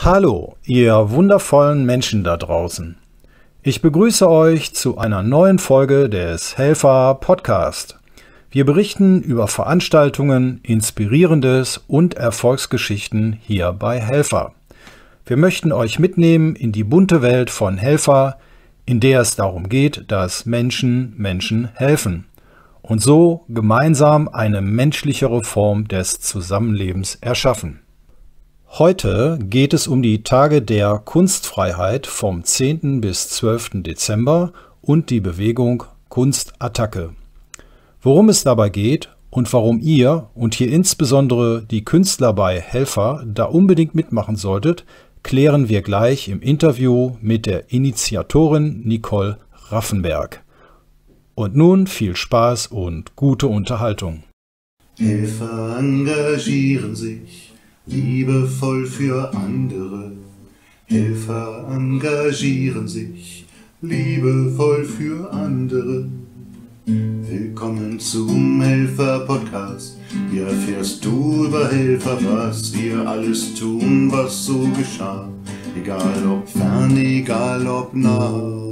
Hallo, ihr wundervollen Menschen da draußen. Ich begrüße euch zu einer neuen Folge des Helfer Podcast. Wir berichten über Veranstaltungen, Inspirierendes und Erfolgsgeschichten hier bei Helfer. Wir möchten euch mitnehmen in die bunte Welt von Helfer, in der es darum geht, dass Menschen Menschen helfen und so gemeinsam eine menschlichere Form des Zusammenlebens erschaffen. Heute geht es um die Tage der Kunstfreiheit vom 10. bis 12. Dezember und die Bewegung Kunstattacke. Worum es dabei geht und warum ihr und hier insbesondere die Künstler bei Helfer da unbedingt mitmachen solltet, klären wir gleich im Interview mit der Initiatorin Nicole Raffenberg. Und nun viel Spaß und gute Unterhaltung. Helfer engagieren sich liebevoll für andere. Helfer engagieren sich liebevoll für andere. Willkommen zum Helfer-Podcast. Hier erfährst du über Helfer, was wir alles tun, was so geschah. Egal ob fern, egal ob nah.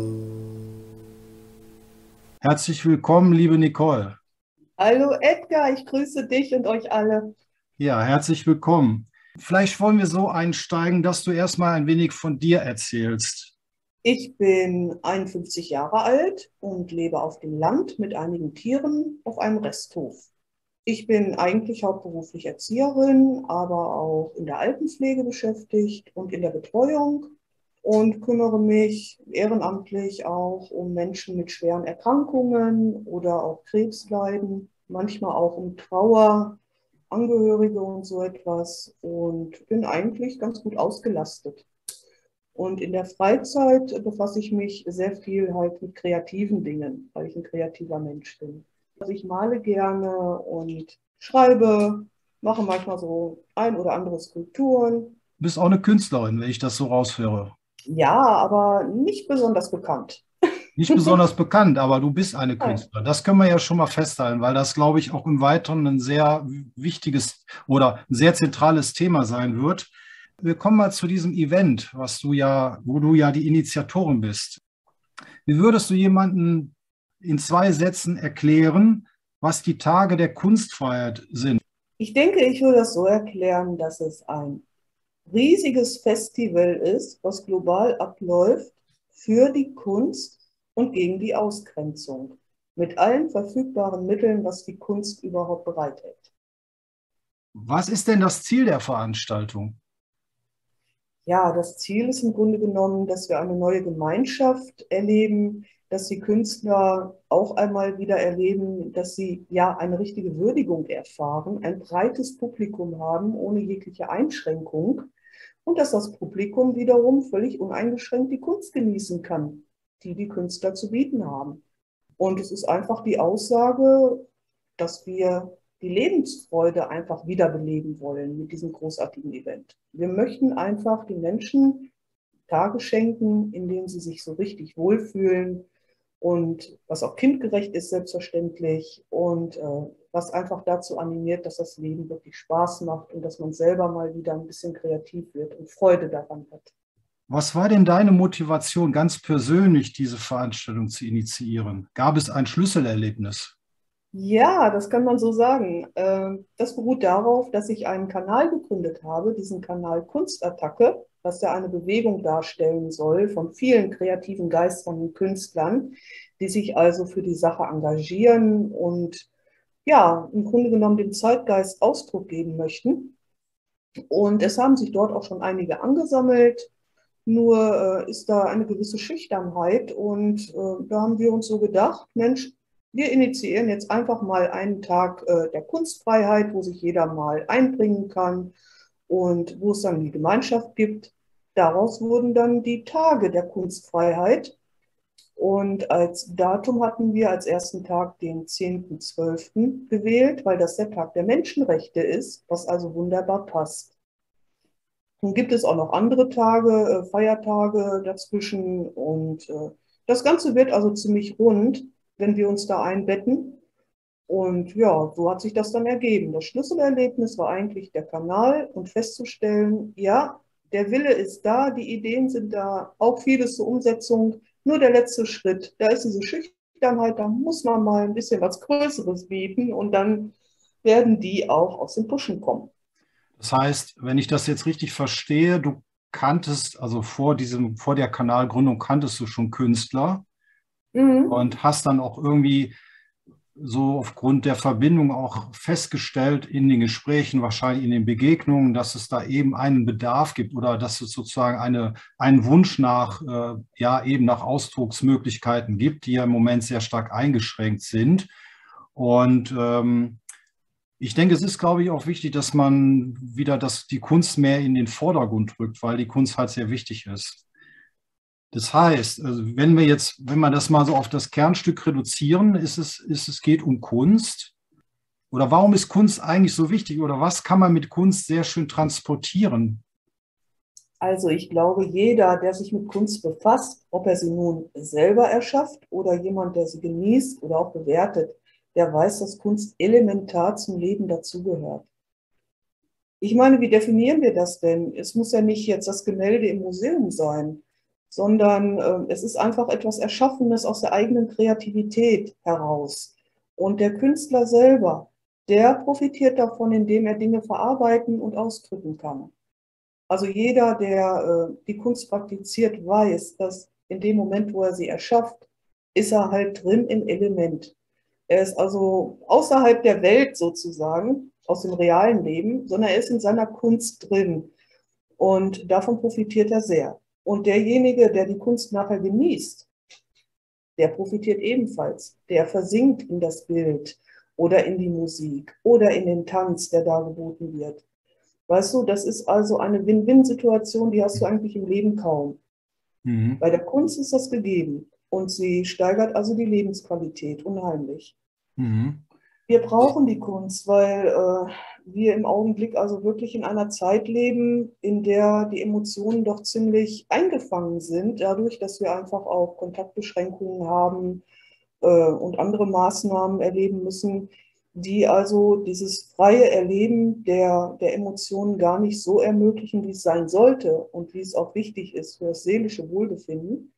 Herzlich willkommen, liebe Nicole. Hallo Edgar, ich grüße dich und euch alle. Ja, herzlich willkommen. Vielleicht wollen wir so einsteigen, dass du erstmal ein wenig von dir erzählst. Ich bin 51 Jahre alt und lebe auf dem Land mit einigen Tieren auf einem Resthof. Ich bin eigentlich hauptberuflich Erzieherin, aber auch in der Altenpflege beschäftigt und in der Betreuung und kümmere mich ehrenamtlich auch um Menschen mit schweren Erkrankungen oder auch Krebsleiden, manchmal auch um Trauer, Angehörige und so etwas und bin eigentlich ganz gut ausgelastet. Und in der Freizeit befasse ich mich sehr viel halt mit kreativen Dingen, weil ich ein kreativer Mensch bin. Also ich male gerne und schreibe, mache manchmal so ein oder andere Skulpturen. Du bist auch eine Künstlerin, wenn ich das so raushöre. Ja, aber nicht besonders bekannt. Nicht besonders bekannt, aber du bist eine Nein. Künstlerin. Das können wir ja schon mal festhalten, weil das, glaube ich, auch im Weiteren ein sehr wichtiges oder ein sehr zentrales Thema sein wird. Wir kommen mal zu diesem Event, wo du ja die Initiatorin bist. Wie würdest du jemandem in 2 Sätzen erklären, was die Tage der Kunstfreiheit sind? Ich denke, ich würde das so erklären, dass es ein riesiges Festival ist, was global abläuft für die Kunst und gegen die Ausgrenzung, mit allen verfügbaren Mitteln, was die Kunst überhaupt bereithält. Was ist denn das Ziel der Veranstaltung? Ja, das Ziel ist im Grunde genommen, dass wir eine neue Gemeinschaft erleben, dass die Künstler auch einmal wieder erleben, dass sie ja eine richtige Würdigung erfahren, ein breites Publikum haben, ohne jegliche Einschränkung und dass das Publikum wiederum völlig uneingeschränkt die Kunst genießen kann, die die Künstler zu bieten haben. Und es ist einfach die Aussage, dass wir die Lebensfreude einfach wiederbeleben wollen mit diesem großartigen Event. Wir möchten einfach den Menschen Tage schenken, in denen sie sich so richtig wohlfühlen und was auch kindgerecht ist selbstverständlich und was einfach dazu animiert, dass das Leben wirklich Spaß macht und dass man selber mal wieder ein bisschen kreativ wird und Freude daran hat. Was war denn deine Motivation, ganz persönlich diese Veranstaltung zu initiieren? Gab es ein Schlüsselerlebnis? Ja, das kann man so sagen. Das beruht darauf, dass ich einen Kanal gegründet habe, diesen Kanal Kunstattacke, was ja eine Bewegung darstellen soll von vielen kreativen Geistern und Künstlern, die sich also für die Sache engagieren und ja, im Grunde genommen dem Zeitgeist Ausdruck geben möchten. Und es haben sich dort auch schon einige angesammelt. Nur ist da eine gewisse Schüchternheit und da haben wir uns so gedacht, Mensch, wir initiieren jetzt einfach mal einen Tag der Kunstfreiheit, wo sich jeder mal einbringen kann und wo es dann die Gemeinschaft gibt. Daraus wurden dann die Tage der Kunstfreiheit und als Datum hatten wir als ersten Tag den 10.12. gewählt, weil das der Tag der Menschenrechte ist, was also wunderbar passt. Nun gibt es auch noch andere Tage, Feiertage dazwischen und das Ganze wird also ziemlich rund, wenn wir uns da einbetten. Und ja, so hat sich das dann ergeben. Das Schlüsselerlebnis war eigentlich der Kanal und festzustellen, ja, Der Wille ist da, die Ideen sind da, auch vieles zur Umsetzung. Nur der letzte Schritt, da ist diese Schüchternheit, da muss man mal ein bisschen was Größeres bieten und dann werden die auch aus den Puschen kommen. Das heißt, wenn ich das jetzt richtig verstehe, du kanntest, also vor der Kanalgründung kanntest du schon Künstler und hast dann auch irgendwie so aufgrund der Verbindung auch festgestellt in den Gesprächen, wahrscheinlich in den Begegnungen, dass es da eben einen Bedarf gibt oder dass es sozusagen einen Wunsch eben nach Ausdrucksmöglichkeiten gibt, die ja im Moment sehr stark eingeschränkt sind. Und ich denke, es ist, glaube ich, auch wichtig, dass man wieder die Kunst mehr in den Vordergrund rückt, weil die Kunst halt sehr wichtig ist. Das heißt, also wenn wir das mal so auf das Kernstück reduzieren, es geht um Kunst. Oder warum ist Kunst eigentlich so wichtig? Oder was kann man mit Kunst sehr schön transportieren? Also ich glaube, jeder, der sich mit Kunst befasst, ob er sie nun selber erschafft oder jemand, der sie genießt oder auch bewertet, der weiß, dass Kunst elementar zum Leben dazugehört. Ich meine, wie definieren wir das denn? Es muss ja nicht jetzt das Gemälde im Museum sein, sondern es ist einfach etwas Erschaffenes aus der eigenen Kreativität heraus. Und der Künstler selber, der profitiert davon, indem er Dinge verarbeiten und ausdrücken kann. Also jeder, der die Kunst praktiziert, weiß, dass in dem Moment, wo er sie erschafft, ist er halt drin im Element. Er ist also außerhalb der Welt sozusagen, aus dem realen Leben, sondern er ist in seiner Kunst drin. Und davon profitiert er sehr. Und derjenige, der die Kunst nachher genießt, der profitiert ebenfalls. Der versinkt in das Bild oder in die Musik oder in den Tanz, der dargeboten wird. Weißt du, das ist also eine Win-Win-Situation, die hast du eigentlich im Leben kaum. Bei der Kunst ist das gegeben und sie steigert also die Lebensqualität unheimlich. Wir brauchen die Kunst, weil wir im Augenblick also wirklich in einer Zeit leben, in der die Emotionen doch ziemlich eingefangen sind, dadurch, dass wir einfach auch Kontaktbeschränkungen haben und andere Maßnahmen erleben müssen, die also dieses freie Erleben der Emotionen gar nicht so ermöglichen, wie es sein sollte und wie es auch wichtig ist für das seelische Wohlbefinden.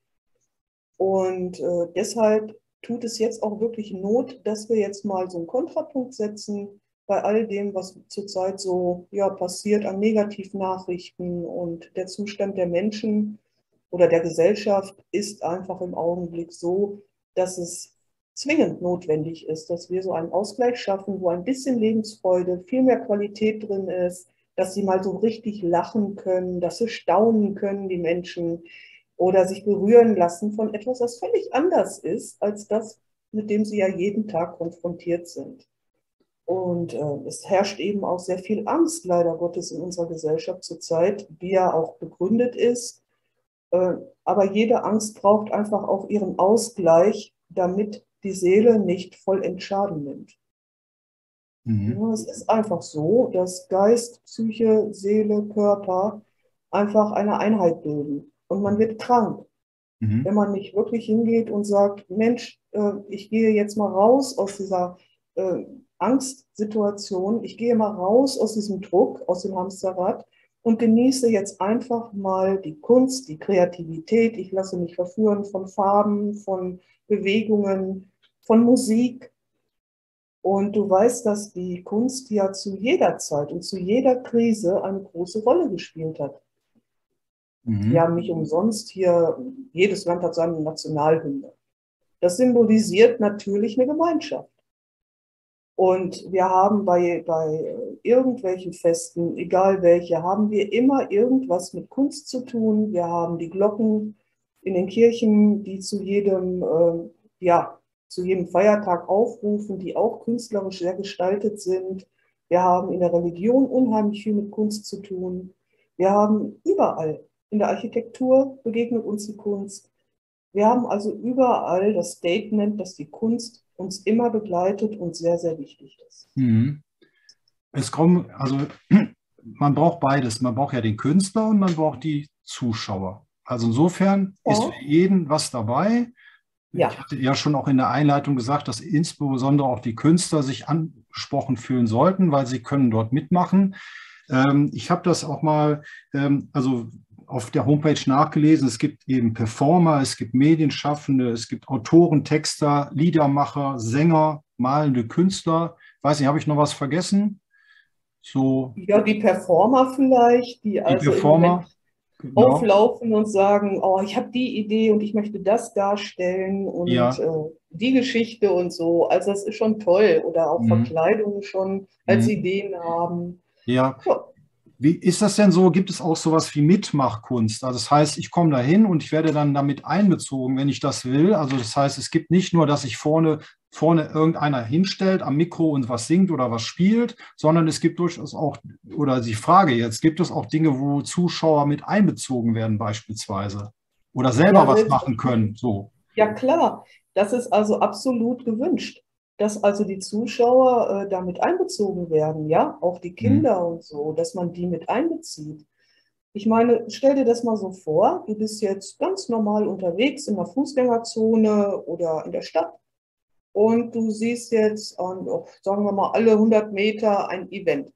Und deshalb tut es jetzt auch wirklich Not, dass wir jetzt mal so einen Kontrapunkt setzen bei all dem, was zurzeit so passiert an Negativnachrichten, und der Zustand der Menschen oder der Gesellschaft ist einfach im Augenblick so, dass es zwingend notwendig ist, dass wir so einen Ausgleich schaffen, wo ein bisschen Lebensfreude, viel mehr Qualität drin ist, dass sie mal so richtig lachen können, dass sie staunen können, die Menschen, oder sich berühren lassen von etwas, das völlig anders ist, als das, mit dem sie ja jeden Tag konfrontiert sind. Und es herrscht eben auch sehr viel Angst, leider Gottes, in unserer Gesellschaft zurzeit, die ja auch begründet ist. Aber jede Angst braucht einfach auch ihren Ausgleich, damit die Seele nicht vollends Schaden nimmt. Ja, es ist einfach so, dass Geist, Psyche, Seele, Körper einfach eine Einheit bilden. Und man wird krank, wenn man nicht wirklich hingeht und sagt, Mensch, ich gehe jetzt mal raus aus dieser Angstsituation, ich gehe mal raus aus diesem Druck, aus dem Hamsterrad und genieße jetzt einfach mal die Kunst, die Kreativität. Ich lasse mich verführen von Farben, von Bewegungen, von Musik. Und du weißt, dass die Kunst ja zu jeder Zeit und zu jeder Krise eine große Rolle gespielt hat. Wir haben nicht umsonst hier, jedes Land hat seine Nationalhymne. Das symbolisiert natürlich eine Gemeinschaft. Und wir haben bei irgendwelchen Festen, egal welche, haben wir immer irgendwas mit Kunst zu tun. Wir haben die Glocken in den Kirchen, die zu jedem Feiertag aufrufen, die auch künstlerisch sehr gestaltet sind. Wir haben in der Religion unheimlich viel mit Kunst zu tun. Wir haben überall, in der Architektur begegnet uns die Kunst. Wir haben also überall das Statement, dass die Kunst uns immer begleitet und sehr, sehr wichtig ist. Man braucht beides. Man braucht ja den Künstler und man braucht die Zuschauer. Also insofern ist für jeden was dabei. Ja. Ich hatte ja schon auch in der Einleitung gesagt, dass insbesondere auch die Künstler sich angesprochen fühlen sollten, weil sie können dort mitmachen. Ich habe das auch mal, also auf der Homepage nachgelesen. Es gibt eben Performer, es gibt Medienschaffende, es gibt Autoren, Texter, Liedermacher, Sänger, malende Künstler. Weiß nicht, habe ich noch was vergessen? So Ja, die Performer vielleicht, die die also im Performer, Moment genau. auflaufen und sagen, oh, ich habe die Idee und ich möchte das darstellen und Ja. die Geschichte und so. Also das ist schon toll. Oder auch Mhm. Verkleidungen schon als Mhm. Ideen haben. Ja. Ja, Wie ist das denn so? Gibt es auch sowas wie Mitmachkunst? Also das heißt, ich komme da hin und ich werde dann damit einbezogen, wenn ich das will. Also das heißt, es gibt nicht nur, dass sich vorne irgendeiner hinstellt am Mikro und was singt oder was spielt, sondern es gibt durchaus auch, oder die Frage jetzt, gibt es auch Dinge, wo Zuschauer mit einbezogen werden beispielsweise oder selber ja, was machen können? selbstverständlich. So. Ja, klar. Das ist also absolut gewünscht, dass also die Zuschauer damit einbezogen werden, ja, auch die Mhm. Kinder und so, dass man die mit einbezieht. Ich meine, stell dir das mal so vor, du bist jetzt ganz normal unterwegs in der Fußgängerzone oder in der Stadt und du siehst jetzt, sagen wir mal, alle 100 Meter ein Event.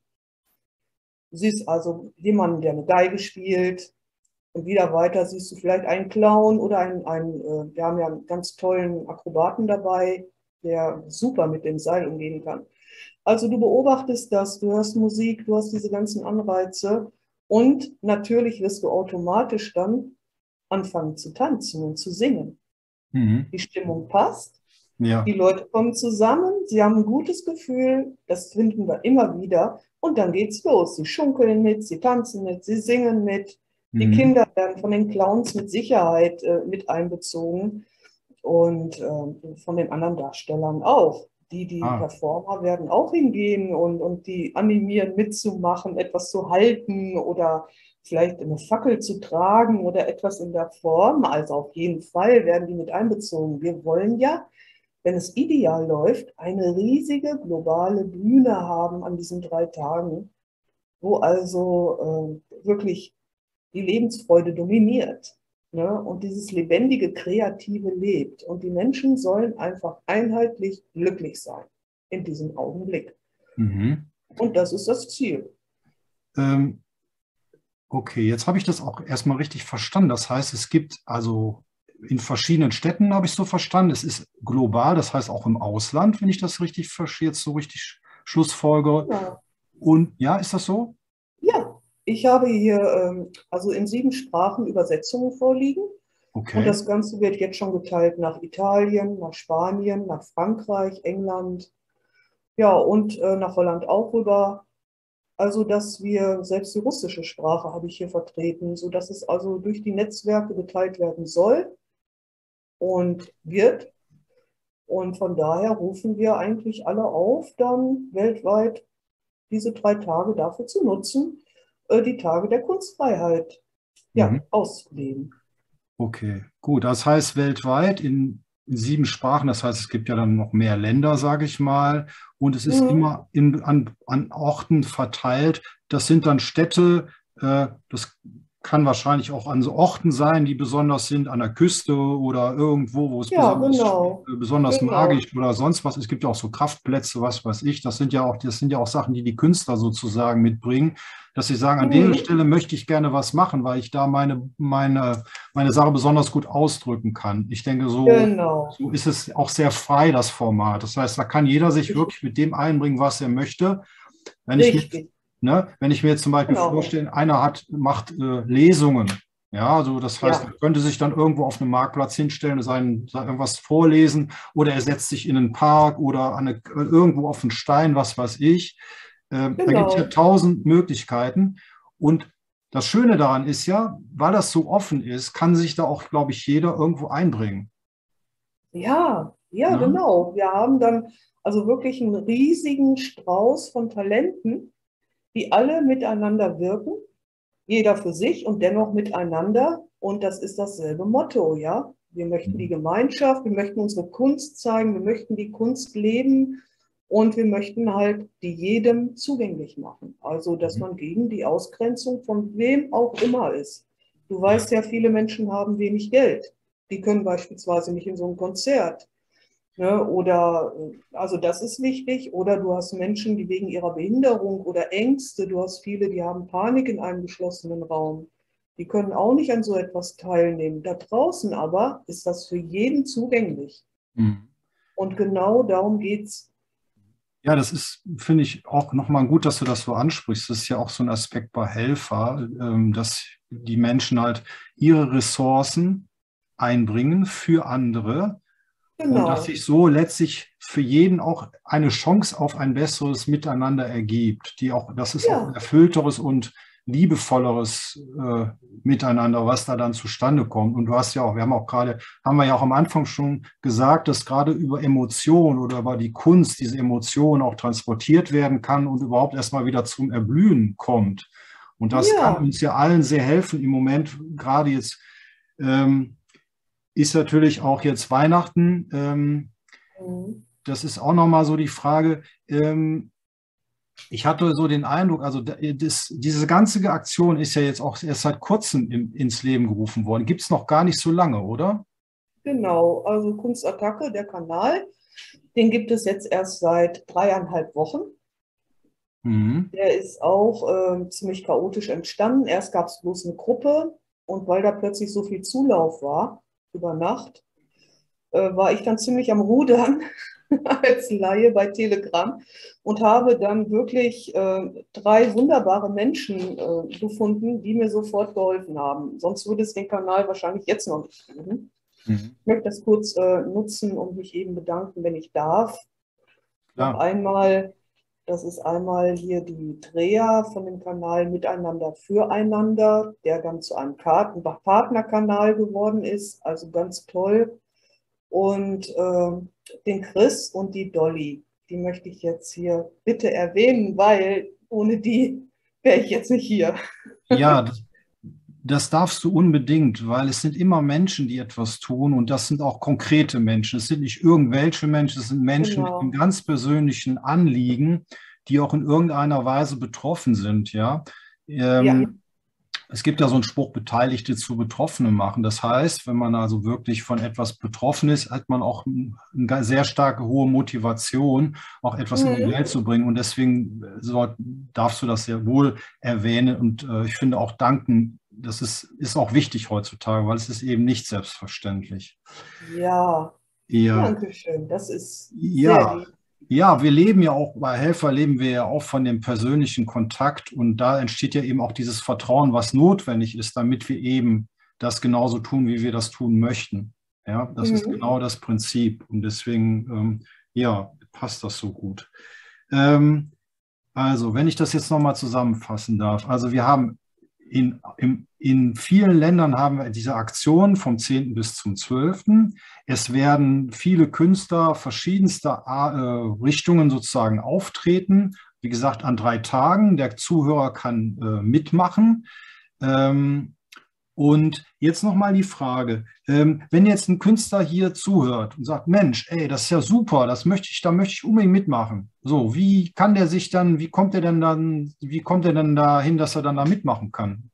Du siehst also jemanden, der eine Geige spielt, und wieder weiter siehst du vielleicht einen Clown oder wir haben ja einen ganz tollen Akrobaten dabei, der super mit dem Seil umgehen kann. Also du beobachtest das, du hörst Musik, du hast diese ganzen Anreize und natürlich wirst du automatisch dann anfangen zu tanzen und zu singen. Mhm. Die Stimmung passt, die Ja. Leute kommen zusammen, sie haben ein gutes Gefühl, das finden wir immer wieder und dann geht's los. Sie schunkeln mit, sie tanzen mit, sie singen mit. Die Mhm. Kinder werden von den Clowns mit Sicherheit mit einbezogen und von den anderen Darstellern auch. Die Ah. Performer werden auch hingehen und die animieren mitzumachen, etwas zu halten oder vielleicht eine Fackel zu tragen oder etwas in der Form. Also auf jeden Fall werden die mit einbezogen. Wir wollen ja, wenn es ideal läuft, eine riesige globale Bühne haben an diesen 3 Tagen, wo also wirklich die Lebensfreude dominiert, ne? Und dieses lebendige, kreative lebt. Und die Menschen sollen einfach einheitlich glücklich sein in diesem Augenblick. Mhm. Und das ist das Ziel. Ähm, Okay, jetzt habe ich das auch erstmal richtig verstanden. Das heißt, es gibt also in verschiedenen Städten, habe ich so verstanden, es ist global, das heißt auch im Ausland, wenn ich das richtig verstehe, jetzt so richtig schlussfolgere. Ja, Und ja, ist das so? ja. Ich habe hier also in 7 Sprachen Übersetzungen vorliegen. Und Okay. das Ganze wird jetzt schon geteilt nach Italien, nach Spanien, nach Frankreich, England, ja, und nach Holland auch rüber. Also, dass wir selbst die russische Sprache habe ich hier vertreten, sodass es also durch die Netzwerke geteilt werden soll und wird. Und von daher rufen wir eigentlich alle auf, dann weltweit diese 3 Tage dafür zu nutzen, die Tage der Kunstfreiheit, Mhm. ja, auszuleben. Okay, gut. Das heißt weltweit in 7 Sprachen, das heißt, es gibt ja dann noch mehr Länder, sage ich mal, und es ist Mhm. immer an Orten verteilt. Das sind dann Städte, das kann wahrscheinlich auch an so Orten sein, die besonders sind, an der Küste oder irgendwo, wo es Ja, genau. besonders Genau. magisch oder sonst was. Es gibt ja auch so Kraftplätze, was weiß ich. Das sind ja auch Sachen, die die Künstler sozusagen mitbringen, dass sie sagen, an der Mhm. Stelle möchte ich gerne was machen, weil ich da meine Sache besonders gut ausdrücken kann. Ich denke, Genau. so ist es auch sehr frei, das Format. Das heißt, da kann jeder sich wirklich mit dem einbringen, was er möchte. Wenn ich mir, Richtig. wenn ich mir jetzt zum Beispiel Genau. vorstelle, macht Lesungen. Ja, also das heißt, er Ja, könnte sich dann irgendwo auf einem Marktplatz hinstellen und irgendwas vorlesen oder er setzt sich in einen Park oder irgendwo auf einen Stein, was weiß ich. Da gibt es ja genau. 1000 Möglichkeiten. Und das Schöne daran ist ja, weil das so offen ist, kann sich da auch, glaube ich, jeder irgendwo einbringen. Ja, ja, Ne? genau. Wir haben dann also wirklich einen riesigen Strauß von Talenten, die alle miteinander wirken, jeder für sich und dennoch miteinander. Und das ist dasselbe Motto, ja. Wir möchten die Gemeinschaft, wir möchten unsere Kunst zeigen, wir möchten die Kunst leben und wir möchten halt die jedem zugänglich machen. Also, dass man gegen die Ausgrenzung von wem auch immer ist. Du Ja. weißt ja, viele Menschen haben wenig Geld. Die können beispielsweise nicht in so ein Konzert. Ne? Oder, also das ist wichtig. Oder du hast Menschen, die wegen ihrer Behinderung oder Ängste, du hast viele, die haben Panik in einem geschlossenen Raum. Die können auch nicht an so etwas teilnehmen. Da draußen aber ist das für jeden zugänglich. Mhm. Und genau darum geht es. Ja, das ist, finde ich, auch nochmal gut, dass du das so ansprichst. Das ist ja auch so ein Aspekt bei Helfer, dass die Menschen halt ihre Ressourcen einbringen für andere und dass Genau. sich so letztlich für jeden auch eine Chance auf ein besseres Miteinander ergibt, die auch, das ist auch ein Ja, erfüllteres und liebevolleres Miteinander, was da dann zustande kommt. Und du hast ja auch, haben wir ja auch am Anfang schon gesagt, dass gerade über Emotionen oder über die Kunst diese Emotionen auch transportiert werden kann und überhaupt erstmal wieder zum Erblühen kommt. Und das kann ja. uns ja allen sehr helfen im Moment, gerade jetzt. Ähm, ist natürlich auch jetzt Weihnachten. Mhm. Das ist auch nochmal so die Frage. Ich hatte so den Eindruck, also diese ganze Aktion ist ja jetzt auch erst seit kurzem ins Leben gerufen worden. Gibt es noch gar nicht so lange, oder? Genau. Also Kunstattacke, der Kanal, den gibt es jetzt erst seit 3,5 Wochen. Mhm. Der ist auch ziemlich chaotisch entstanden. Erst gab es bloß eine Gruppe und weil da plötzlich so viel Zulauf war über Nacht, war ich dann ziemlich am Rudern als Laie bei Telegram und habe dann wirklich 3 wunderbare Menschen gefunden, die mir sofort geholfen haben. Sonst würde es den Kanal wahrscheinlich jetzt noch nicht geben. Mhm. Ich möchte das kurz nutzen und mich eben bedanken, wenn ich darf. Noch Ja. einmal, das ist einmal hier die Dreher von dem Kanal Miteinander füreinander, der dann zu einem Partnerkanal geworden ist, also ganz toll. Und den Chris und die Dolly, die möchte ich jetzt hier bitte erwähnen, weil ohne die wäre ich jetzt nicht hier. Ja, das darfst du unbedingt, weil es sind immer Menschen, die etwas tun und das sind auch konkrete Menschen. Es sind nicht irgendwelche Menschen, es sind Menschen mit einem Genau. ganz persönlichen Anliegen, die auch in irgendeiner Weise betroffen sind, ja. Ja, Es gibt ja so einen Spruch, Beteiligte zu Betroffenen machen. Das heißt, wenn man also wirklich von etwas betroffen ist, hat man auch eine sehr starke hohe Motivation, auch etwas in die mhm. Welt zu bringen. Und deswegen darfst du das sehr wohl erwähnen. Und ich finde auch danken, das ist auch wichtig heutzutage, weil es ist eben nicht selbstverständlich. Ja, Eher, danke schön. Das ist sehr ja, lieb. ja, wir leben ja auch, bei Helfer leben wir ja auch von dem persönlichen Kontakt und da entsteht ja eben auch dieses Vertrauen, was notwendig ist, damit wir eben das genauso tun, wie wir das tun möchten. Ja, das ist Mhm. genau das Prinzip und deswegen, ja, passt das so gut. Ähm, also, wenn ich das jetzt nochmal zusammenfassen darf. Also, wir haben in vielen Ländern haben wir diese Aktion vom 10. bis zum 12. Es werden viele Künstler verschiedenster Richtungen sozusagen auftreten. Wie gesagt, an 3 Tagen. Der Zuhörer kann mitmachen. Ähm, und jetzt nochmal die Frage, wenn jetzt ein Künstler hier zuhört und sagt, Mensch, ey, das ist ja super, da möchte ich unbedingt mitmachen. So, wie kann der sich dann, wie kommt er denn dahin, dass er dann da mitmachen kann?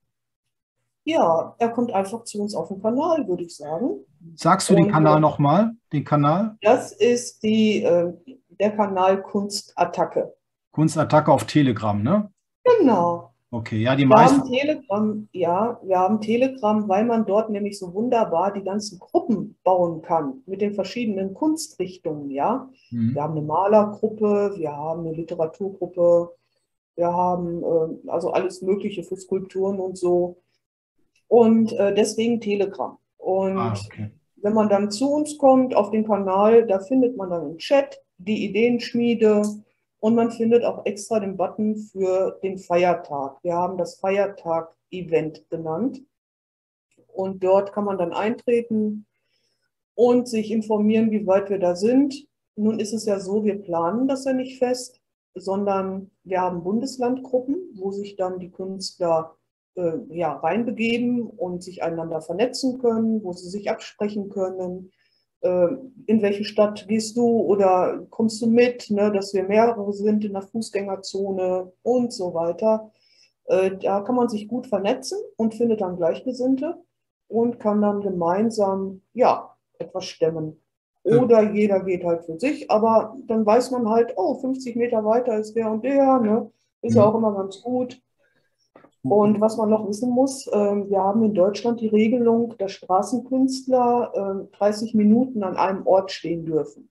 Ja, er kommt einfach zu uns auf den Kanal, würde ich sagen. Sagst du den Und Kanal nochmal? Den Kanal? das ist der Kanal Kunstattacke. Kunstattacke auf Telegram, ne? Genau. Okay, ja, die Wir haben meisten. Telegram, ja, wir haben Telegram, weil man dort nämlich so wunderbar die ganzen Gruppen bauen kann mit den verschiedenen Kunstrichtungen, ja. Wir Hm. haben eine Malergruppe, wir haben eine Literaturgruppe, wir haben also alles Mögliche für Skulpturen und so. Und deswegen Telegram. Ah, Und okay. wenn man dann zu uns kommt auf den Kanal, da findet man dann einen Chat, die Ideenschmiede und man findet auch extra den Button für den Feiertag. Wir haben das Feiertag-Event genannt und dort kann man dann eintreten und sich informieren, wie weit wir da sind. Nun ist es ja so, wir planen das ja nicht fest, sondern wir haben Bundeslandgruppen, wo sich dann die Künstler ja, reinbegeben und sich einander vernetzen können, wo sie sich absprechen können. Äh, in welche Stadt gehst du oder kommst du mit, ne, dass wir mehrere sind in der Fußgängerzone und so weiter. Da kann man sich gut vernetzen und findet dann Gleichgesinnte und kann dann gemeinsam ja, etwas stemmen. Oder jeder geht halt für sich, aber dann weiß man halt, oh, 50 Meter weiter ist der und der, ne? Ist ja Mhm. auch immer ganz gut. Und was man noch wissen muss, wir haben in Deutschland die Regelung, dass Straßenkünstler 30 Minuten an einem Ort stehen dürfen.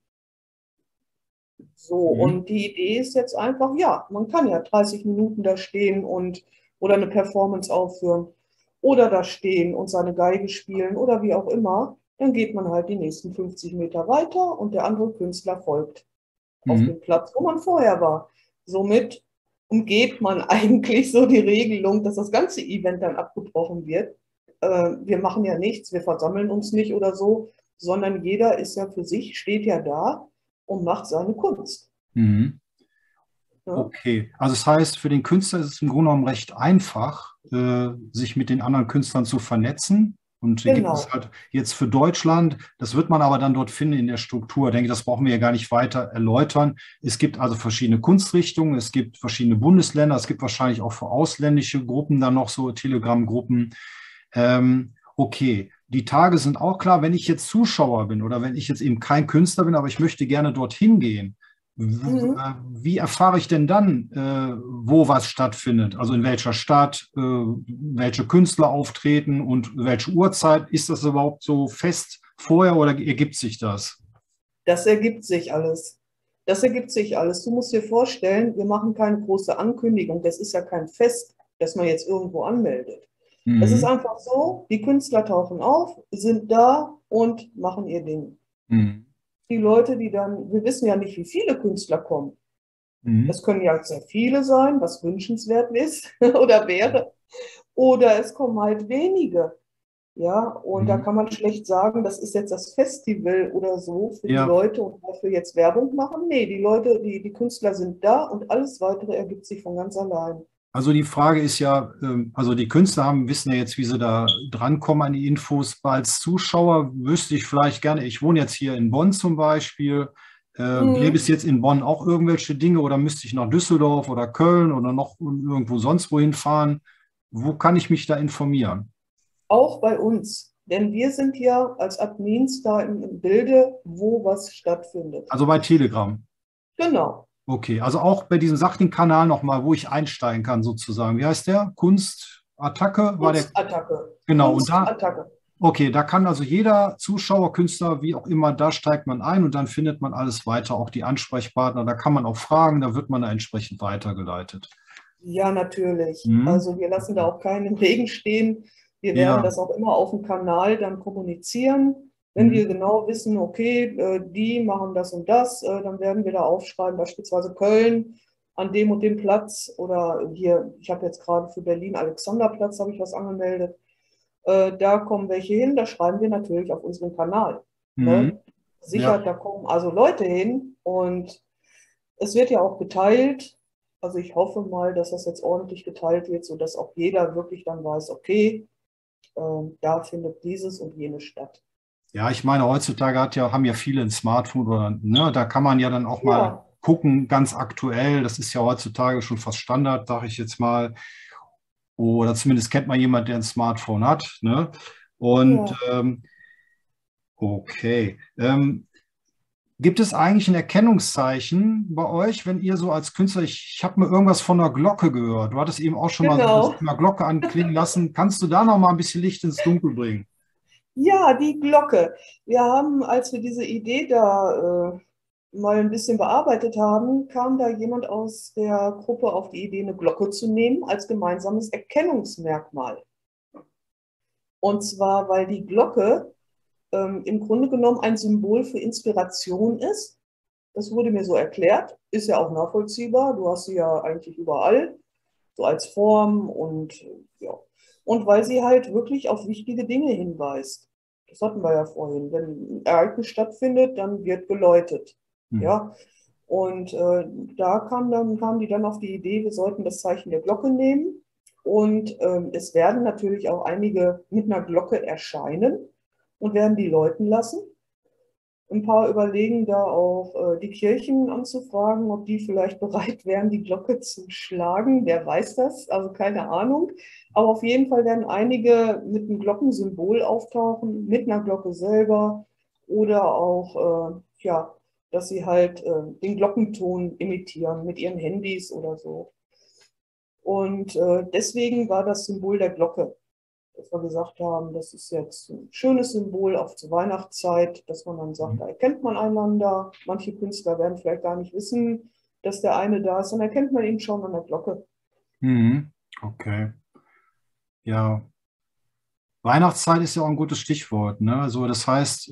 So, Mhm. und die Idee ist jetzt einfach, ja, man kann ja 30 Minuten da stehen und oder eine Performance aufführen oder da stehen und seine Geige spielen oder wie auch immer. Dann geht man halt die nächsten 50 Meter weiter und der andere Künstler folgt auf Mhm. den Platz, wo man vorher war. Somit umgeht man eigentlich so die Regelung, dass das ganze Event dann abgebrochen wird. Wir machen ja nichts, wir versammeln uns nicht oder so, sondern jeder ist ja für sich, steht ja da und macht seine Kunst. Mhm. Ja, Okay, also das heißt, für den Künstler ist es im Grunde genommen recht einfach, sich mit den anderen Künstlern zu vernetzen. Und hier gibt es genau. halt jetzt für Deutschland, das wird man aber dann dort finden in der Struktur. Ich denke, das brauchen wir ja gar nicht weiter erläutern. Es gibt also verschiedene Kunstrichtungen, es gibt verschiedene Bundesländer, es gibt wahrscheinlich auch für ausländische Gruppen dann noch so Telegram-Gruppen. Okay, die Tage sind auch klar, wenn ich jetzt Zuschauer bin oder wenn ich jetzt eben kein Künstler bin, aber ich möchte gerne dorthin gehen. Mhm. Wie erfahre ich denn dann, wo was stattfindet? Also in welcher Stadt, welche Künstler auftreten und welche Uhrzeit? Ist das überhaupt so fest vorher oder ergibt sich das? Das ergibt sich alles. Das ergibt sich alles. Du musst dir vorstellen, wir machen keine große Ankündigung. Das ist ja kein Fest, das man jetzt irgendwo anmeldet. Es ist Mhm. einfach so, die Künstler tauchen auf, sind da und machen ihr Ding. Mhm. Die Leute, die dann, wir wissen ja nicht, wie viele Künstler kommen. Mhm. Es können ja sehr viele sein, was wünschenswert ist oder wäre. Oder es kommen halt wenige. Ja, und da Mhm. kann man schlecht sagen, das ist jetzt das Festival oder so für die Ja, Leute und dafür jetzt Werbung machen. Nee, die Leute, die Künstler sind da und alles weitere ergibt sich von ganz allein. also die Frage ist ja, also die Künstler haben, wissen ja jetzt, wie sie da drankommen an die Infos. Als Zuschauer wüsste ich vielleicht gerne, ich wohne jetzt hier in Bonn zum Beispiel. Gäbe Mhm. es jetzt in Bonn auch irgendwelche Dinge oder müsste ich nach Düsseldorf oder Köln oder noch irgendwo sonst wohin fahren? Wo kann ich mich da informieren? Auch bei uns. Denn wir sind ja als Admins da im Bilde, wo was stattfindet. Also bei Telegram. Genau. Okay, also auch bei diesem sachlichen Kanal nochmal, wo ich einsteigen kann sozusagen. Wie heißt der? Kunstattacke war der? Kunstattacke. Genau, und da, Kunstattacke. okay, da kann also jeder Zuschauer, Künstler, wie auch immer, da steigt man ein und dann findet man alles weiter, auch die Ansprechpartner. Da kann man auch fragen, da wird man da entsprechend weitergeleitet. Ja, natürlich. Mhm. Also wir lassen da auch keinen im Regen stehen. Wir werden Ja. das auch immer auf dem Kanal dann kommunizieren. Wenn Mhm. wir genau wissen, okay, die machen das und das, dann werden wir da aufschreiben, beispielsweise Köln an dem und dem Platz oder hier, ich habe jetzt gerade für Berlin Alexanderplatz, habe ich was angemeldet. Da kommen welche hin, da schreiben wir natürlich auf unseren Kanal. Ne? Mhm. Sicher, Ja. da kommen also Leute hin und es wird ja auch geteilt. Also ich hoffe mal, dass das jetzt ordentlich geteilt wird, sodass auch jeder wirklich dann weiß, okay, da findet dieses und jenes statt. Ja, ich meine, heutzutage haben ja viele ein Smartphone oder, ne, da kann man ja dann auch mal Ja, gucken, ganz aktuell. Das ist ja heutzutage schon fast Standard, sage ich jetzt mal. Oder zumindest kennt man jemanden, der ein Smartphone hat. Ne? Und ja, okay. Gibt es eigentlich ein Erkennungszeichen bei euch, wenn ihr so als Künstler, ich habe mir irgendwas von einer Glocke gehört. Du hattest eben auch schon mal so das genau. Thema Glocke anklingen lassen. Kannst du da noch mal ein bisschen Licht ins Dunkel bringen? Ja, die Glocke. Wir haben, als wir diese Idee da mal ein bisschen bearbeitet haben, kam da jemand aus der Gruppe auf die Idee, eine Glocke zu nehmen als gemeinsames Erkennungsmerkmal. Und zwar, weil die Glocke im Grunde genommen ein Symbol für Inspiration ist. Das wurde mir so erklärt, ist ja auch nachvollziehbar. Du hast sie ja eigentlich überall, so als Form und ja. Und weil sie halt wirklich auf wichtige Dinge hinweist. Das hatten wir ja vorhin. Wenn ein Ereignis stattfindet, dann wird geläutet. Hm. Ja. Und da kamen die dann auf die Idee, wir sollten das Zeichen der Glocke nehmen. Und es werden natürlich auch einige mit einer Glocke erscheinen und werden die läuten lassen. Ein paar überlegen da auch die Kirchen anzufragen, ob die vielleicht bereit wären, die Glocke zu schlagen. Wer weiß das? Also keine Ahnung. Aber auf jeden Fall werden einige mit einem Glockensymbol auftauchen, mit einer Glocke selber. oder auch, ja, dass sie halt den Glockenton imitieren mit ihren Handys oder so. Und deswegen war das Symbol der Glocke, dass wir gesagt haben, das ist jetzt ein schönes Symbol auch zur Weihnachtszeit, dass man dann sagt, da erkennt man einander. Manche Künstler werden vielleicht gar nicht wissen, dass der eine da ist, dann erkennt man ihn schon an der Glocke. Mhm. Okay. Ja, Weihnachtszeit ist ja auch ein gutes Stichwort, ne? Also das heißt,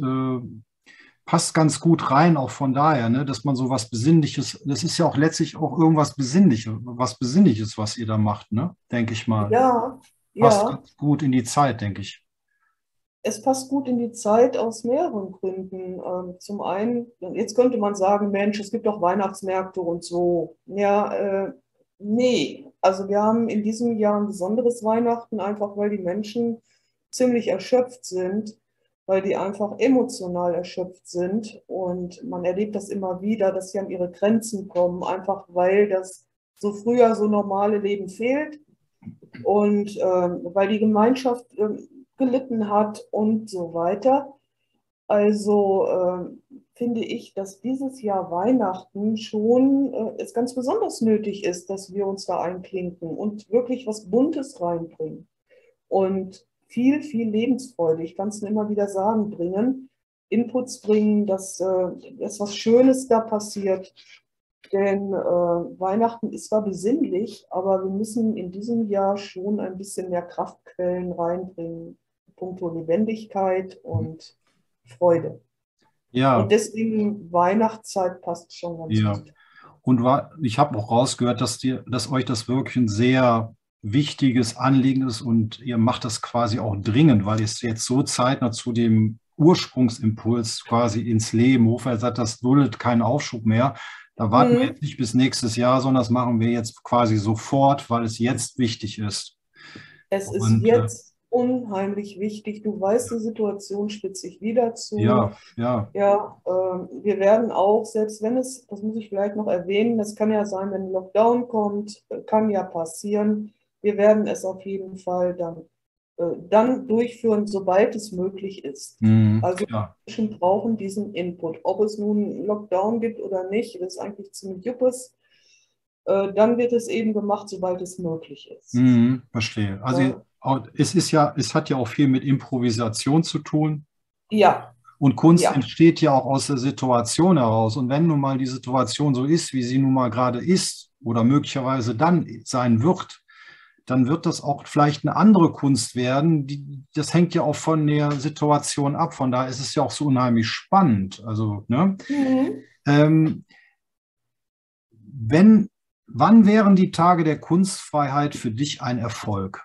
passt ganz gut rein, auch von daher, ne, dass man so was Besinnliches, das ist ja auch letztlich auch irgendwas Besinnliches, was ihr da macht, ne? Denke ich mal. Ja, Passt ja, ganz gut in die Zeit, denke ich. es passt gut in die Zeit aus mehreren Gründen. Zum einen, jetzt könnte man sagen, Mensch, es gibt doch Weihnachtsmärkte und so. Ja, nee. Also wir haben in diesem Jahr ein besonderes Weihnachten, einfach weil die Menschen ziemlich erschöpft sind, weil die einfach emotional erschöpft sind. Und man erlebt das immer wieder, dass sie an ihre Grenzen kommen, einfach weil das so früher so normale Leben fehlt und weil die Gemeinschaft gelitten hat und so weiter. Also finde ich, dass dieses Jahr Weihnachten schon es ganz besonders nötig ist, dass wir uns da einklinken und wirklich was Buntes reinbringen und viel, viel Lebensfreude, ich kann es nur immer wieder sagen, bringen, Inputs bringen, dass was Schönes da passiert. Denn Weihnachten ist zwar besinnlich, aber wir müssen in diesem Jahr schon ein bisschen mehr Kraftquellen reinbringen, puncto Lebendigkeit und Freude. Und Ja, deswegen Weihnachtszeit passt schon ganz ja. gut. Und ich habe auch rausgehört, dass euch das wirklich ein sehr wichtiges Anliegen ist und ihr macht das quasi auch dringend, weil ihr es jetzt so zeitnah zu dem Ursprungsimpuls quasi ins Leben ruft. Er sagt, das duldet keinen Aufschub mehr. Da warten wir Hm. jetzt nicht bis nächstes Jahr, sondern das machen wir jetzt quasi sofort, weil es jetzt wichtig ist. Es ist Und jetzt unheimlich wichtig. Du weißt, die Situation spitzt sich wieder zu. ja, ja. Ja, wir werden auch, selbst wenn es, das muss ich vielleicht noch erwähnen, das kann ja sein, wenn ein Lockdown kommt, kann ja passieren. Wir werden es auf jeden Fall dann durchführen, sobald es möglich ist. Also Klar. Menschen brauchen diesen Input. Ob es nun einen Lockdown gibt oder nicht, das ist eigentlich ziemlich juppes. Dann wird es eben gemacht, sobald es möglich ist. Verstehe. Also Ja, es hat ja auch viel mit Improvisation zu tun. ja, Und Kunst ja. entsteht ja auch aus der Situation heraus. Und wenn nun mal die Situation so ist, wie sie nun mal gerade ist oder möglicherweise dann sein wird, dann wird das auch vielleicht eine andere Kunst werden. Das hängt ja auch von der Situation ab. Von daher ist es ja auch so unheimlich spannend. Also, ne? Mhm. Ähm, wenn, wann wären die Tage der Kunstfreiheit für dich ein Erfolg?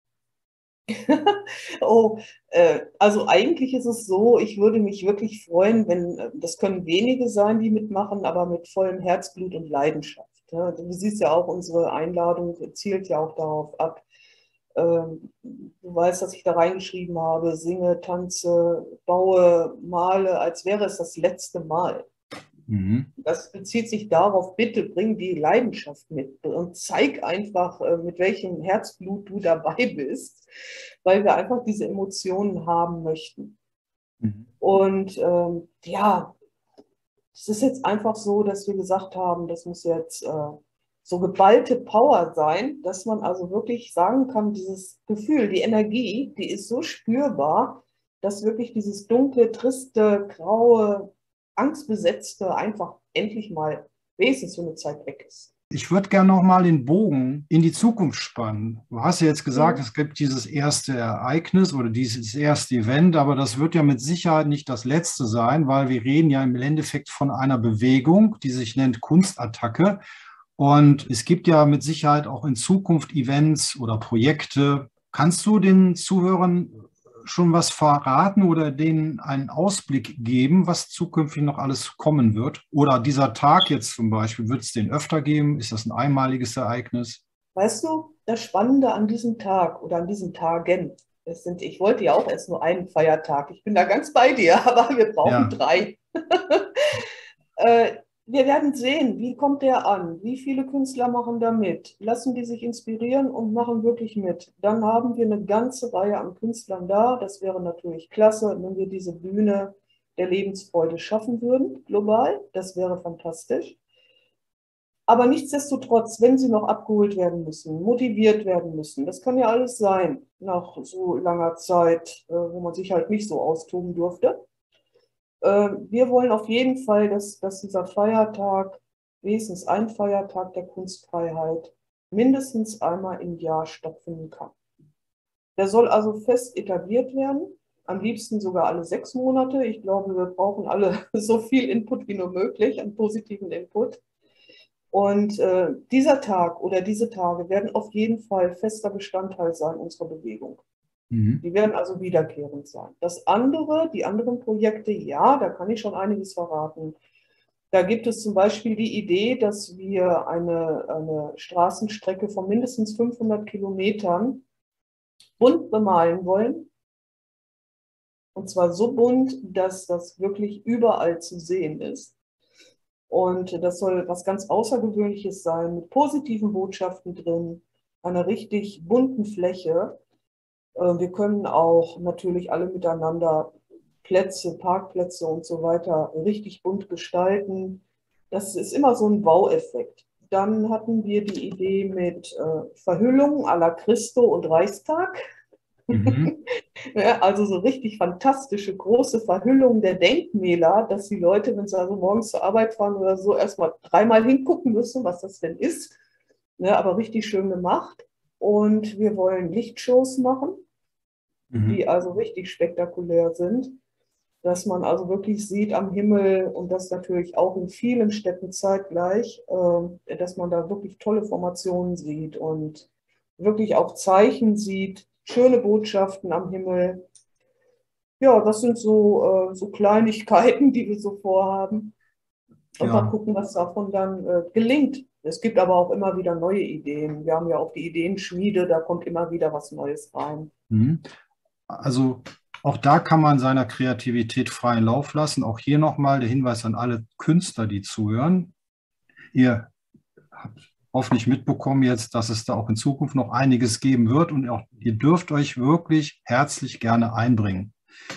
Oh, also eigentlich ist es so, ich würde mich wirklich freuen, wenn, das können wenige sein, die mitmachen, aber mit vollem Herzblut und Leidenschaft. Ja, du siehst ja auch, unsere Einladung zielt ja auch darauf ab. Du weißt, dass ich da reingeschrieben habe, singe, tanze, baue, male, als wäre es das letzte Mal. Mhm. Das bezieht sich darauf, bitte bring die Leidenschaft mit und zeig einfach, mit welchem Herzblut du dabei bist, weil wir einfach diese Emotionen haben möchten. Mhm. Und ja, es ist jetzt einfach so, dass wir gesagt haben, das muss jetzt so geballte Power sein, dass man also wirklich sagen kann, dieses Gefühl, die Energie, die ist so spürbar, dass wirklich dieses dunkle, triste, graue, angstbesetzte einfach endlich mal wenigstens für eine Zeit weg ist. Ich würde gerne noch mal den Bogen in die Zukunft spannen. Du hast ja jetzt gesagt, Mhm. es gibt dieses erste Ereignis oder dieses erste Event, aber das wird ja mit Sicherheit nicht das letzte sein, weil wir reden ja im Endeffekt von einer Bewegung, die sich nennt Kunstattacke. Und es gibt ja mit Sicherheit auch in Zukunft Events oder Projekte. Kannst du den Zuhörern schon was verraten oder denen einen Ausblick geben, was zukünftig noch alles kommen wird? Oder dieser Tag jetzt zum Beispiel, wird es den öfter geben? Ist das ein einmaliges Ereignis? Weißt du, das Spannende an diesem Tag oder an diesen Tagen, ich wollte ja auch erst nur einen Feiertag. Ich bin da ganz bei dir, aber wir brauchen Ja. 3. Äh, wir werden sehen, wie kommt der an? Wie viele Künstler machen da mit? Lassen die sich inspirieren und machen wirklich mit? Dann haben wir eine ganze Reihe an Künstlern da. Das wäre natürlich klasse, wenn wir diese Bühne, der Lebensfreude schaffen würden, global. Das wäre fantastisch. Aber nichtsdestotrotz, wenn sie noch abgeholt werden müssen, motiviert werden müssen, das kann ja alles sein, nach so langer Zeit, wo man sich halt nicht so austoben durfte. Wir wollen auf jeden Fall, dass dieser Feiertag, wenigstens ein Feiertag der Kunstfreiheit, mindestens einmal im Jahr stattfinden kann. Der soll also fest etabliert werden, am liebsten sogar alle 6 Monate. Ich glaube, wir brauchen alle so viel Input wie nur möglich, an positiven Input. Und dieser Tag oder diese Tage werden auf jeden Fall fester Bestandteil sein unserer Bewegung. Die werden also wiederkehrend sein. Das andere, die anderen Projekte, ja, da kann ich schon einiges verraten. Da gibt es zum Beispiel die Idee, dass wir eine Straßenstrecke von mindestens 500 Kilometern bunt bemalen wollen. Und zwar so bunt, dass das wirklich überall zu sehen ist. Und das soll was ganz Außergewöhnliches sein, mit positiven Botschaften drin, einer richtig bunten Fläche. Wir können auch natürlich alle miteinander Plätze, Parkplätze und so weiter richtig bunt gestalten. Das ist immer so ein Wow-Effekt. Dann hatten wir die Idee mit Verhüllung à la Christo und Reichstag. Mhm. Ja, also so richtig fantastische große Verhüllung der Denkmäler, dass die Leute, wenn sie also morgens zur Arbeit fahren oder so, erstmal 3-mal hingucken müssen, was das denn ist. Ja, aber richtig schön gemacht. Und wir wollen Lichtshows machen, Mhm. die also richtig spektakulär sind, dass man also wirklich sieht am Himmel und das natürlich auch in vielen Städten zeitgleich, dass man da wirklich tolle Formationen sieht und wirklich auch Zeichen sieht, schöne Botschaften am Himmel. Ja, das sind so Kleinigkeiten, die wir so vorhaben. Und mal Ja. gucken, was davon dann gelingt. Es gibt aber auch immer wieder neue Ideen. Wir haben ja auch die Ideenschmiede, da kommt immer wieder was Neues rein. Mhm. Also auch da kann man seiner Kreativität freien Lauf lassen. Auch hier nochmal der Hinweis an alle Künstler, die zuhören. Ihr habt hoffentlich mitbekommen jetzt, dass es da auch in Zukunft noch einiges geben wird und auch ihr dürft euch wirklich herzlich gerne einbringen.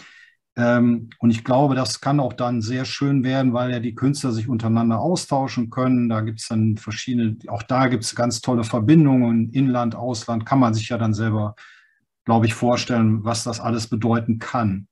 Und ich glaube, das kann auch dann sehr schön werden, weil ja die Künstler sich untereinander austauschen können. Da gibt es dann verschiedene, auch da gibt es ganz tolle Verbindungen, Inland, Ausland, kann man sich ja dann selber, glaube ich, vorstellen, was das alles bedeuten kann.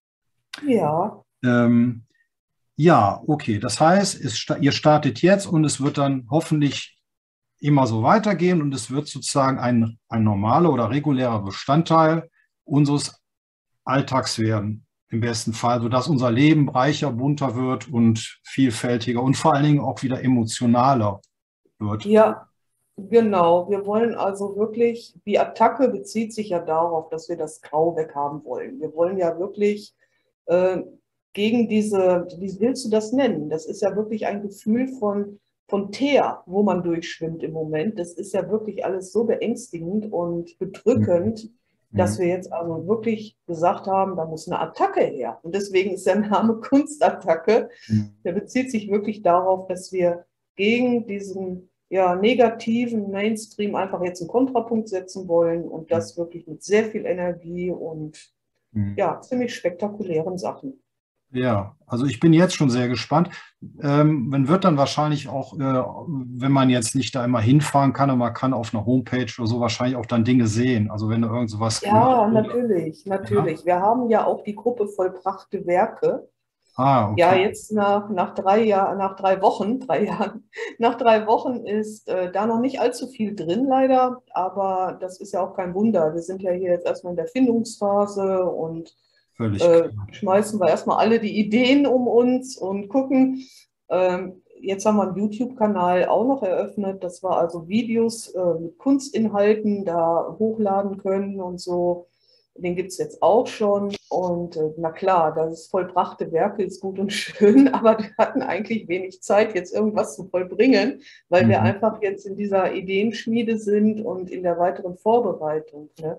Ja, Ähm, ja, okay. Das heißt, ihr startet jetzt und es wird dann hoffentlich immer so weitergehen und es wird sozusagen ein normaler oder regulärer Bestandteil unseres Alltags werden. Im besten Fall, sodass unser Leben reicher, bunter wird und vielfältiger und vor allen Dingen auch wieder emotionaler wird. ja, genau. Wir wollen also wirklich, die Attacke bezieht sich ja darauf, dass wir das Grau weghaben wollen. Wir wollen ja wirklich äh, gegen wie willst du das nennen? Das ist ja wirklich ein Gefühl von Teer, wo man durchschwimmt im Moment. Das ist ja wirklich alles so beängstigend und Mhm. bedrückend, dass Mhm. wir jetzt also wirklich gesagt haben, da muss eine Attacke her. Und deswegen ist der Name Kunstattacke. Der bezieht sich wirklich darauf, dass wir gegen diesen ja, negativen Mainstream einfach jetzt einen Kontrapunkt setzen wollen und das wirklich mit sehr viel Energie und Mhm. ja, ziemlich spektakulären Sachen. Ja, also ich bin jetzt schon sehr gespannt. Man wird dann wahrscheinlich auch, wenn man jetzt nicht da immer hinfahren kann, aber man kann auf einer Homepage oder so wahrscheinlich auch dann Dinge sehen. Also wenn da irgend sowas gemacht Ja, wird. natürlich, Ja. natürlich. Wir haben ja auch die Gruppe Vollbrachte Werke. Ah, Ja, okay. jetzt nach 3 Jahren, nach 3 Wochen, 3 Jahren, nach 3 Wochen ist da noch nicht allzu viel drin, leider. Aber das ist ja auch kein Wunder. Wir sind ja hier jetzt erstmal in der Findungsphase und Völlig klar. schmeißen wir erstmal alle die Ideen um uns und gucken. Jetzt haben wir einen YouTube-Kanal auch noch eröffnet, dass wir also Videos mit Kunstinhalten da hochladen können und so. Den gibt es jetzt auch schon. Und na klar, das ist vollbrachte Werke, ist gut und schön, aber wir hatten eigentlich wenig Zeit, jetzt irgendwas zu vollbringen, weil wir Mhm. einfach jetzt in dieser Ideenschmiede sind und in der weiteren Vorbereitung. Ne?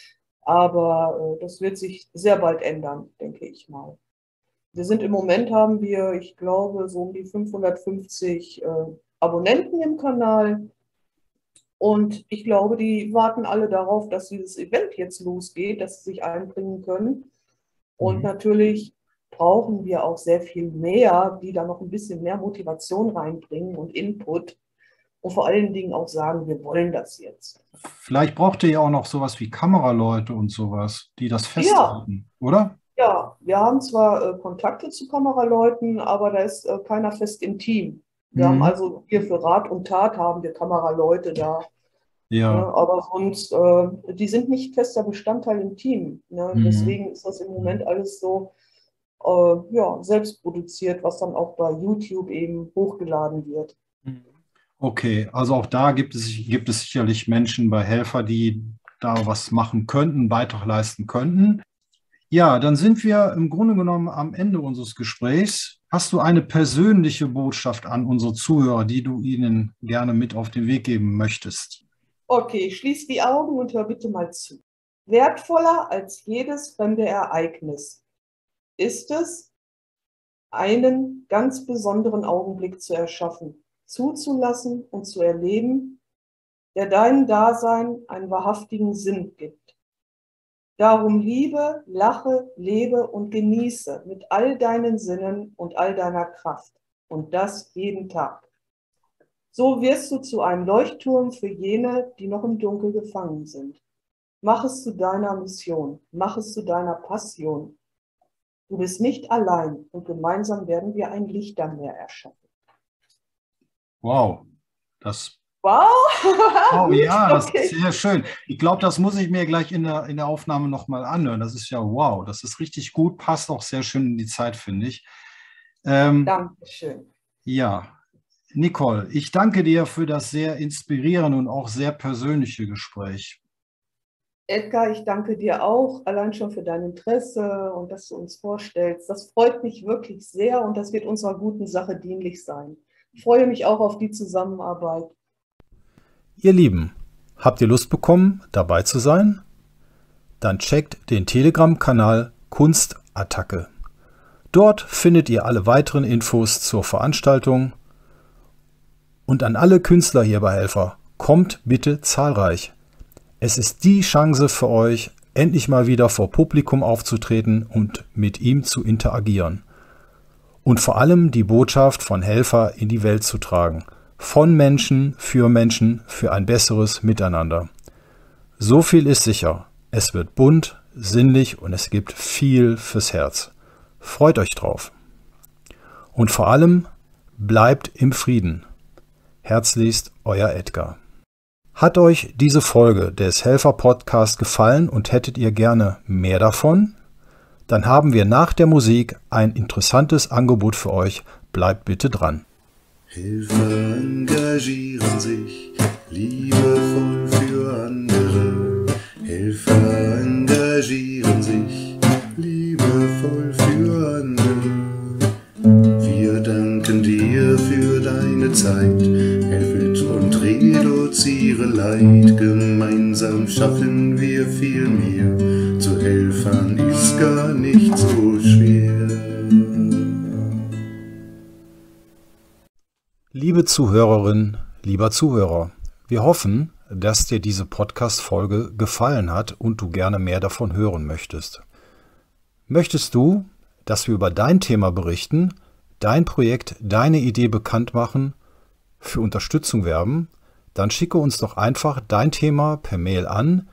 Aber das wird sich sehr bald ändern, denke ich mal. Wir sind im Moment, haben wir, ich glaube, so um die 550 Abonnenten im Kanal. Und ich glaube, die warten alle darauf, dass dieses Event jetzt losgeht, dass sie sich einbringen können. Und Mhm. natürlich brauchen wir auch sehr viel mehr, die da noch ein bisschen mehr Motivation reinbringen und Input und vor allen Dingen auch sagen, wir wollen das jetzt. Vielleicht braucht ihr ja auch noch sowas wie Kameraleute und sowas, die das Ja, festhalten, oder? ja, wir haben zwar Kontakte zu Kameraleuten, aber da ist keiner fest im Team. Wir haben Mhm. also hier für Rat und Tat haben wir Kameraleute da. Ne? Ja. Aber sonst, die sind nicht fester Bestandteil im Team. Ne? Mhm. Deswegen ist das im Moment alles so ja, selbst produziert, was dann auch bei YouTube eben hochgeladen wird. Okay, also auch da gibt es sicherlich Menschen bei Helfer, die da was machen könnten, einen Beitrag leisten könnten. Ja, dann sind wir im Grunde genommen am Ende unseres Gesprächs. Hast du eine persönliche Botschaft an unsere Zuhörer, die du ihnen gerne mit auf den Weg geben möchtest? Okay, schließ die Augen und hör bitte mal zu. Wertvoller als jedes fremde Ereignis ist es, einen ganz besonderen Augenblick zu erschaffen, zuzulassen und zu erleben, der deinem Dasein einen wahrhaftigen Sinn gibt. Darum liebe, lache, lebe und genieße mit all deinen Sinnen und all deiner Kraft. Und das jeden Tag. So wirst du zu einem Leuchtturm für jene, die noch im Dunkel gefangen sind. Mach es zu deiner Mission, mach es zu deiner Passion. Du bist nicht allein und gemeinsam werden wir ein Lichtermeer erschaffen. Wow, das, Wow, oh gut, ja, das ist okay. sehr schön. Ich glaube, das muss ich mir gleich in der Aufnahme nochmal anhören. Das ist ja wow, das ist richtig gut, passt auch sehr schön in die Zeit, finde ich. Dankeschön. Ja, Nicole, ich danke dir für das sehr inspirierende und auch sehr persönliche Gespräch. Edgar, ich danke dir auch, allein schon für dein Interesse und dass du uns vorstellst. Das freut mich wirklich sehr und das wird unserer guten Sache dienlich sein. Ich freue mich auch auf die Zusammenarbeit. Ihr Lieben, habt ihr Lust bekommen, dabei zu sein? Dann checkt den Telegram-Kanal Kunstattacke. Dort findet ihr alle weiteren Infos zur Veranstaltung. Und an alle Künstler hier bei Helfer, kommt bitte zahlreich. Es ist die Chance für euch, endlich mal wieder vor Publikum aufzutreten und mit ihm zu interagieren. Und vor allem die Botschaft von Helfer in die Welt zu tragen. Von Menschen, für ein besseres Miteinander. So viel ist sicher. Es wird bunt, sinnlich und es gibt viel fürs Herz. Freut euch drauf. Und vor allem, bleibt im Frieden. Herzlichst, euer Edgar. Hat euch diese Folge des Helfer-Podcasts gefallen und hättet ihr gerne mehr davon? Dann haben wir nach der Musik ein interessantes Angebot für euch. Bleibt bitte dran. Helfer engagieren sich liebevoll für andere. Helfer engagieren sich liebevoll für andere. Wir danken dir für deine Zeit. Helfet und reduziere Leid. Gemeinsam schaffen wir viel mehr. Zu Helfern ist gar nicht so schwer. Liebe Zuhörerin, lieber Zuhörer, wir hoffen, dass dir diese Podcast-Folge gefallen hat und du gerne mehr davon hören möchtest. Möchtest du, dass wir über dein Thema berichten, dein Projekt, deine Idee bekannt machen, für Unterstützung werben, dann schicke uns doch einfach dein Thema per Mail an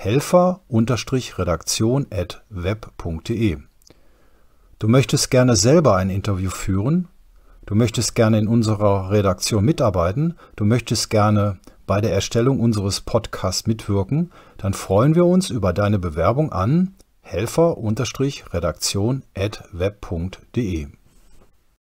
helfer-redaktion@web.de. Du möchtest gerne selber ein Interview führen, du möchtest gerne in unserer Redaktion mitarbeiten, du möchtest gerne bei der Erstellung unseres Podcasts mitwirken, dann freuen wir uns über deine Bewerbung an helfer-redaktion@web.de.